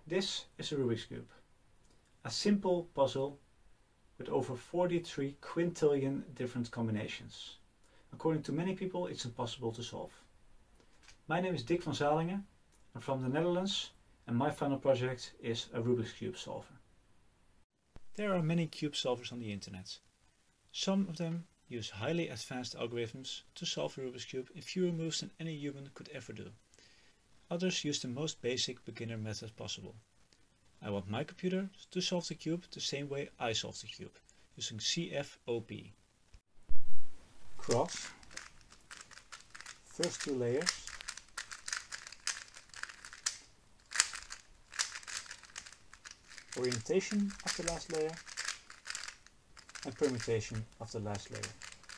This is a Rubik's Cube, a simple puzzle with over 43 quintillion different combinations. According to many people, it's impossible to solve. My name is Dick van Zalingen. I'm from the Netherlands, and my final project is a Rubik's Cube solver. There are many cube solvers on the internet. Some of them use highly advanced algorithms to solve a Rubik's Cube in fewer moves than any human could ever do. Others use the most basic beginner method possible. I want my computer to solve the cube the same way I solve the cube, using CFOP. Cross, first two layers, orientation of the last layer, and permutation of the last layer.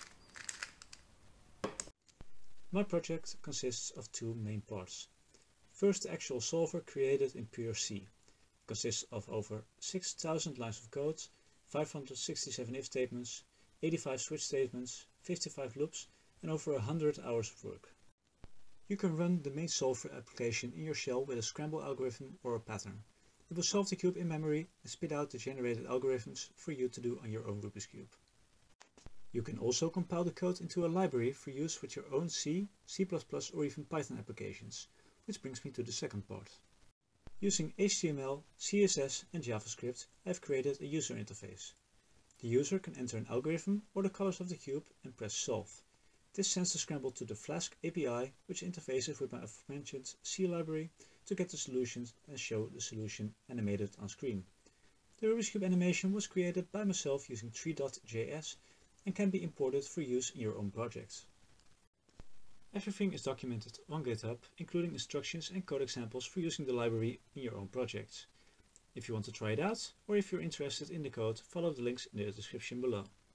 My project consists of two main parts. First, the actual solver created in pure C. Consists of over 6,000 lines of code, 567 if statements, 85 switch statements, 55 loops, and over 100 hours of work. You can run the main solver application in your shell with a scramble algorithm or a pattern. It will solve the cube in memory and spit out the generated algorithms for you to do on your own Rubik's Cube. You can also compile the code into a library for use with your own C, C++ or even Python applications, which brings me to the second part. Using HTML, CSS and JavaScript, I have created a user interface. The user can enter an algorithm or the colors of the cube and press solve. This sends the scramble to the Flask API, which interfaces with my aforementioned C library to get the solutions and show the solution animated on screen. The Rubik's Cube animation was created by myself using Tree.js and can be imported for use in your own projects. Everything is documented on GitHub, including instructions and code examples for using the library in your own projects. If you want to try it out, or if you're interested in the code, follow the links in the description below.